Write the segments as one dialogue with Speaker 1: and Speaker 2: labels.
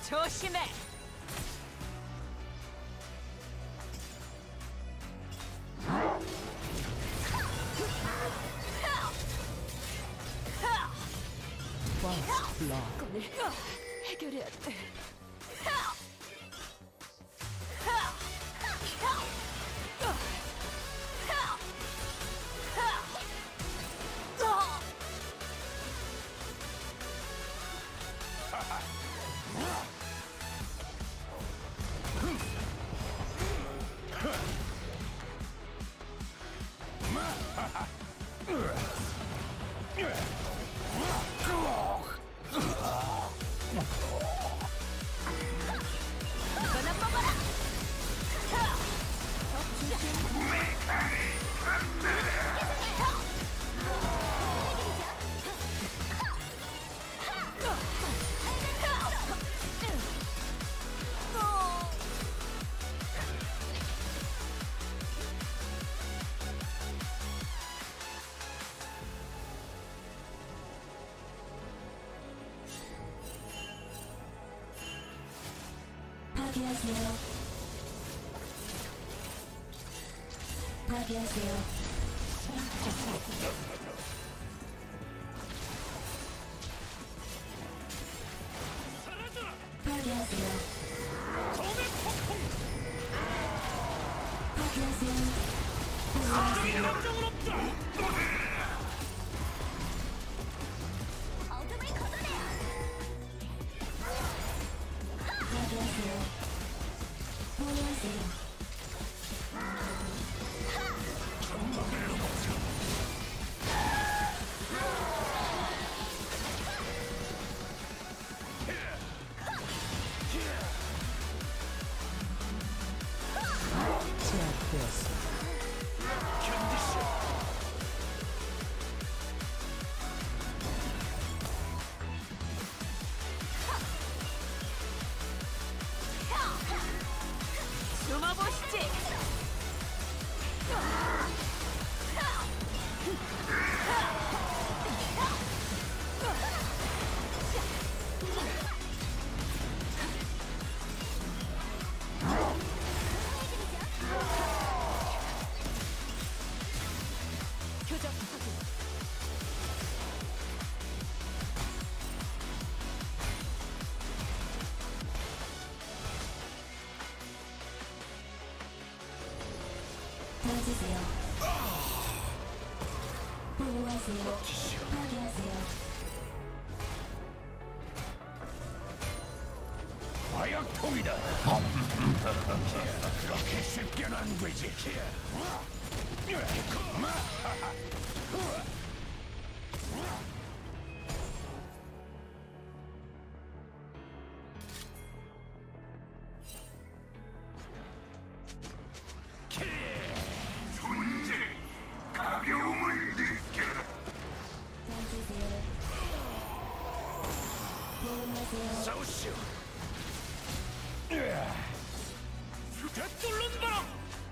Speaker 1: 조심해.
Speaker 2: 이걸 해결해야 돼.
Speaker 1: 이거나 먹어라.
Speaker 2: 파괴하세요. 파괴하세요. 파괴하세요.
Speaker 1: 어둠을 걷어내요.
Speaker 2: 파괴하세요. 파괴하세요.
Speaker 1: 숨어보시지. 교정 확인.
Speaker 2: 던지세요. 보호하세요. 파괴하세요.
Speaker 3: 화약통이다. 그렇게 쉽게는 안 되지. 존재 가벼움을 느껴라.
Speaker 2: 던지세요. 보호하세요.
Speaker 3: 싸우시오. 뚫는 바람.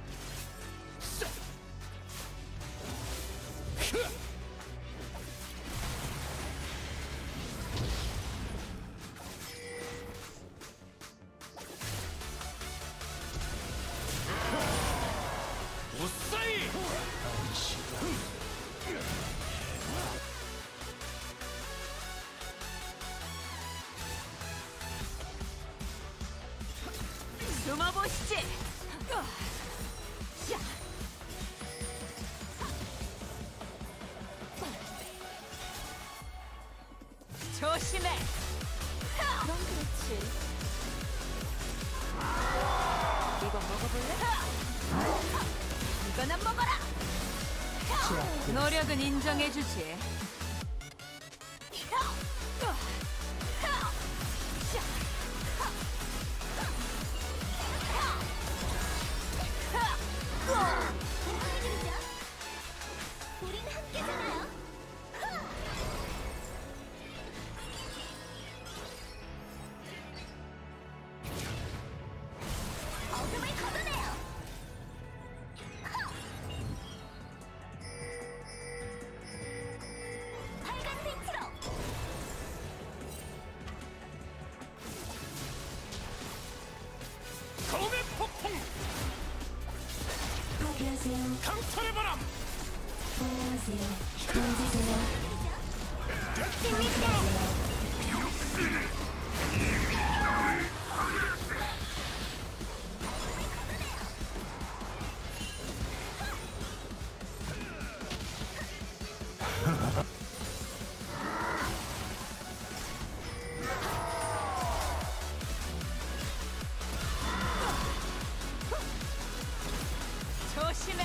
Speaker 3: 무사히.
Speaker 1: 숨어보시지. 조심해.
Speaker 2: 그럼 그렇지.
Speaker 1: 이거 먹어볼래? 이거나 먹어라. 노력은 인정해주지.
Speaker 2: 우린 함께잖아요.
Speaker 1: 어둠을 걷어내요.
Speaker 3: 강철의 바람.
Speaker 2: 안녕하세요. 던지세요.
Speaker 1: 조심해.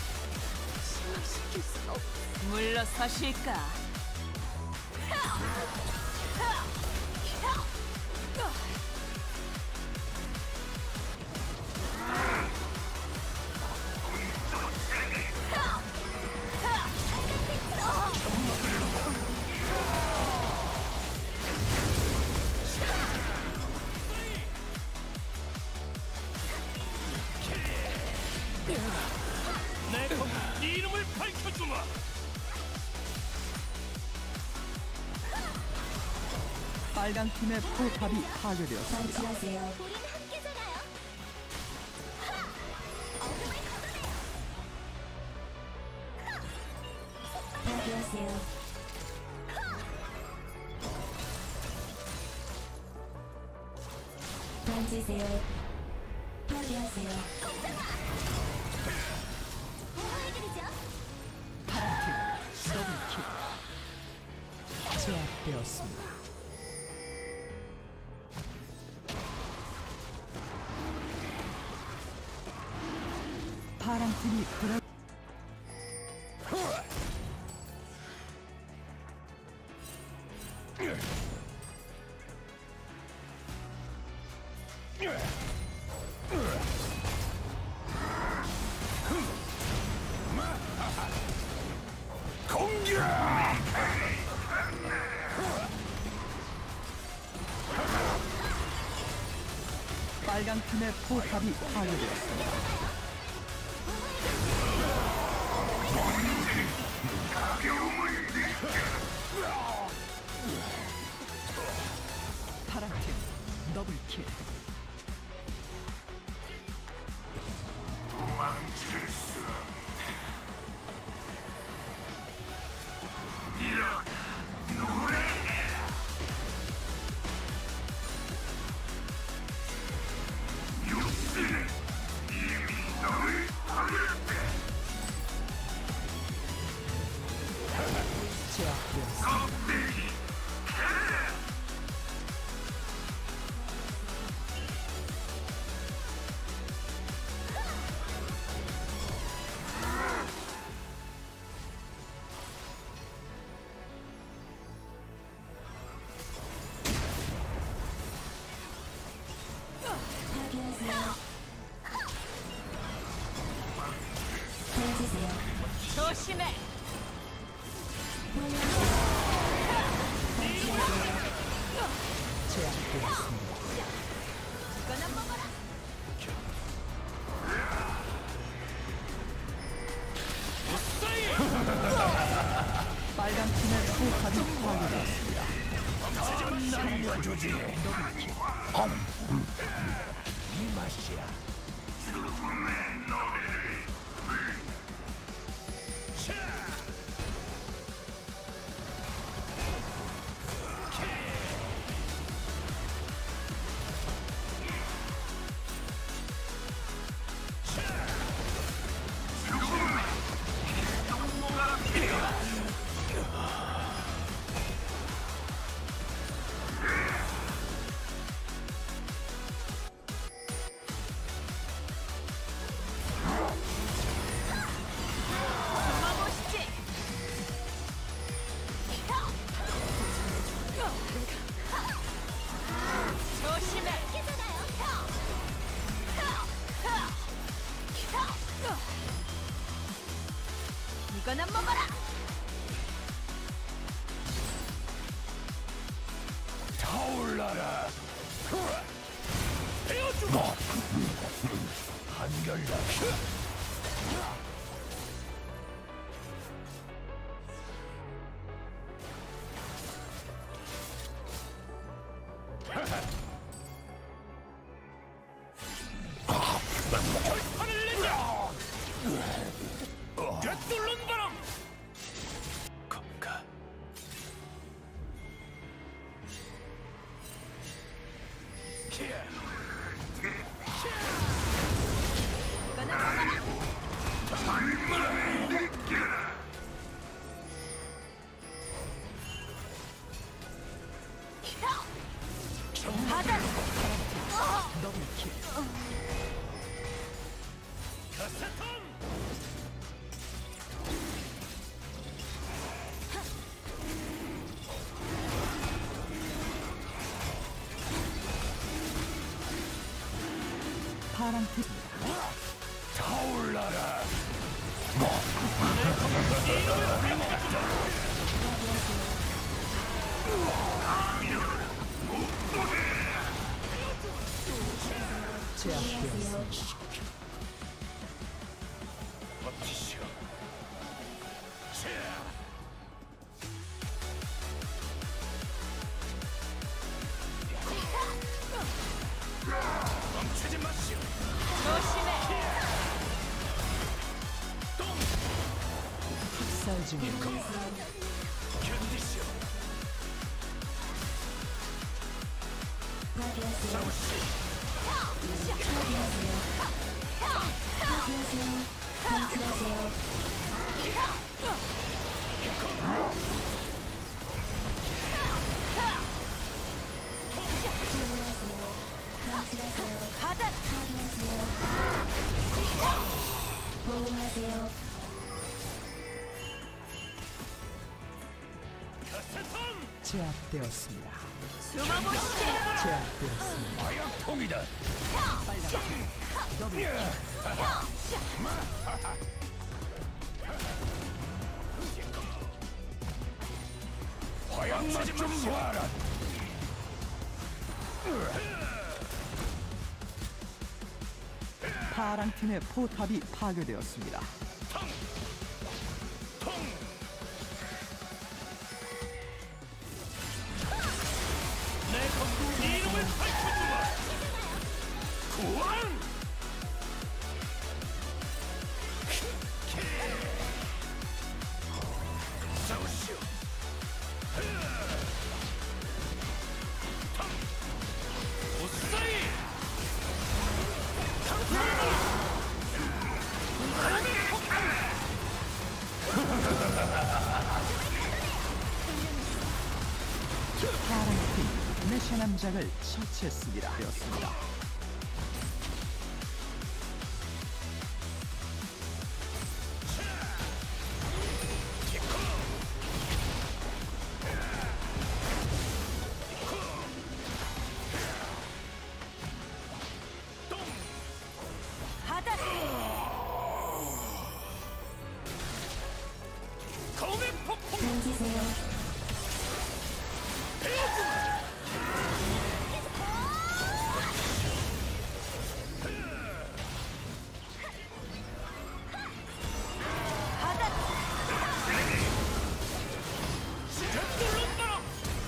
Speaker 1: 물러서실까?
Speaker 3: 네 이름을 밝혀주마.
Speaker 4: 빨간 팀의 포탑이 파괴되었습니다.
Speaker 2: 던지하세요.
Speaker 1: 우린 함께잖아요.
Speaker 2: 파괴하세요. 던지세요. 파괴하세요.
Speaker 1: 뭐 해드리죠?
Speaker 4: 파란팀 더블킬 제압되었습니다. 파란팀이 드라
Speaker 3: 공격.
Speaker 4: 빨간 팀의 포탑이 파괴되었습니다. 파란팀 더블킬 제압되었습니다.
Speaker 2: 파괴하세요. 던지세요.
Speaker 1: 조심해.
Speaker 4: 제압되었습니다.
Speaker 1: 이거나 먹어라.
Speaker 4: 빨간 팀의 포탑이 파괴되었습니다.
Speaker 3: 남겨주지. 이 맛이야.
Speaker 1: 숨어보시지. 조심해. 이거나 먹어라.
Speaker 3: 타올라라. 베어주마. 한결같이. 결판을 내자.
Speaker 1: 받아.
Speaker 4: 더블킬.
Speaker 3: 가세톤.
Speaker 4: 파랑팀
Speaker 3: 타올라라.
Speaker 4: 제압되었습니다.
Speaker 3: 버티시오. 멈추지 마시오.
Speaker 1: 조심해.
Speaker 4: 학살 중입니다.
Speaker 3: 견디시오.
Speaker 2: 파괴하세요.
Speaker 3: 싸우시.
Speaker 2: 파괴하세요. 방출하세요. 방출하세요.
Speaker 1: 받아.
Speaker 2: 보호하세요.
Speaker 3: 가세톤.
Speaker 4: 제압되었습니다.
Speaker 1: 숨어보시지.
Speaker 4: 제압되었습니다.
Speaker 3: 마약통이다.
Speaker 4: 더블킬.
Speaker 3: 화양맛 좀 봐라.
Speaker 4: 파랑팀의 포탑이 파괴되었습니다.
Speaker 3: 통. 통. 내 검 이름을 밝혀주마. 구원. 싸우시오. 오사이.
Speaker 4: 파랑팀 메셔 남작을 처치했습니다. 되었습니다.
Speaker 1: 받아.
Speaker 3: 검의 폭풍.
Speaker 2: 던지세요.
Speaker 1: 받아.
Speaker 3: 뚫는다.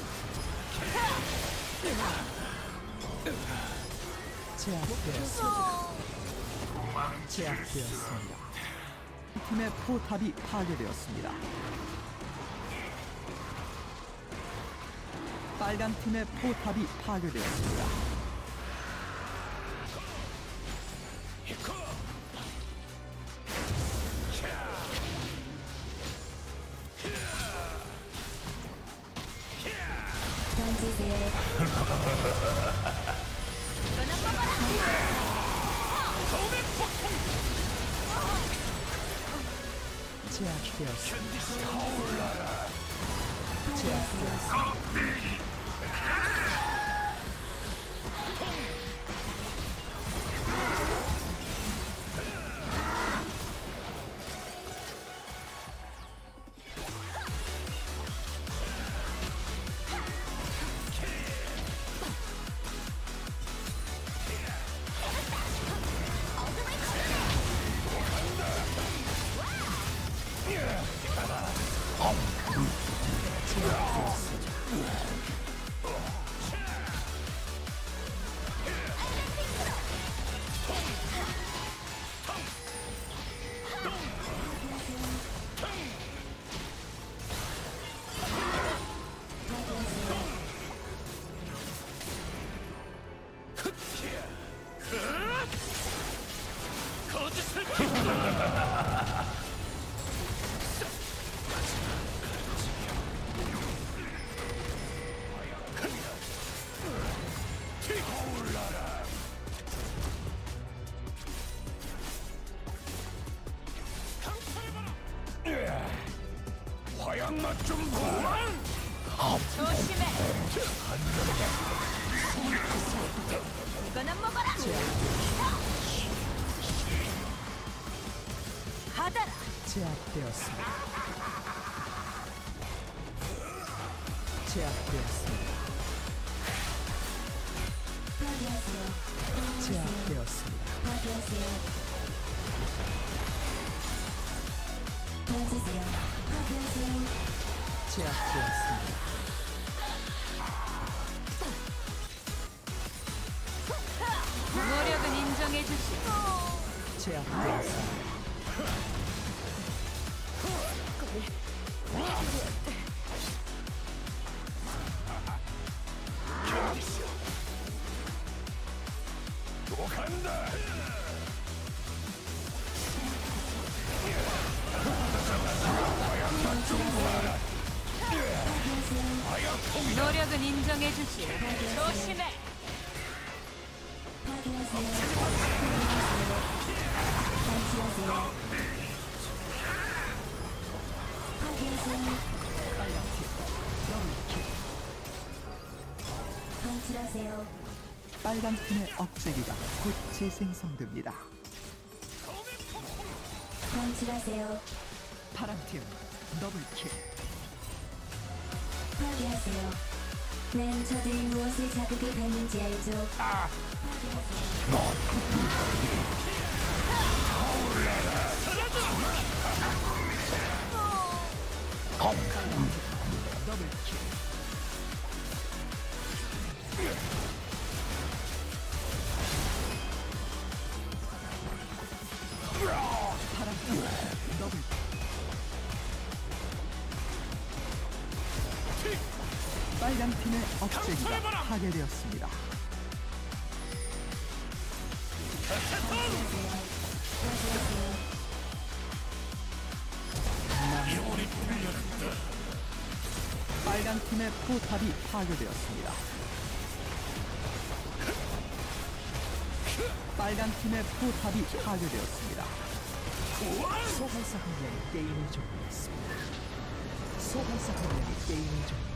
Speaker 4: 제압되었습니다. 제압되었습니다. 팀의 포탑이 파괴되었습니다. 빨간 팀의 포탑이 파괴되었습니다.
Speaker 3: 히코.
Speaker 2: 던지세요.
Speaker 1: 이거나 먹어라.
Speaker 3: 검의 폭풍.
Speaker 4: 제압되었습니다.
Speaker 3: 견디시오. 타올라라.
Speaker 4: 제압되었습니다. 제압되었습니다.
Speaker 3: 화양맛 좀 보라.
Speaker 1: 조심해. 이거나 먹어라. 받아라.
Speaker 4: 제압되었습니다. 제압되었습니다.
Speaker 2: 파괴하세요.
Speaker 4: 제압되었습니다.
Speaker 2: 파괴하세요. 던지세요. 파괴하세요.
Speaker 4: 제압되었습니다.
Speaker 1: 노력은 인정해 주시.
Speaker 4: 제압되었습니다.
Speaker 3: 또 간다.
Speaker 1: 노력은 인정해 주시. 조심해.
Speaker 2: 파괴하세요. 던지하세요. 파괴하세요. 던지하세요.
Speaker 4: 빨간 팀의 억제기가 곧 재생성됩니다.
Speaker 2: 던지하세요.
Speaker 4: 파란 팀 더블킬.
Speaker 2: 파괴하세요. nen 저들이 무엇을 자극을 받는지 알죠?
Speaker 4: 더블킬. 파란 팀 더블킬. 빨간 팀의 억제기가 파괴되었습니다. 빨간 팀의 포탑이 파괴되었습니다. 빨간 팀의 포탑이 파괴되었습니다. 소환사 한 명이 게임을 종료했습니다. 소환사 한 명이 게임을 종료했습니다.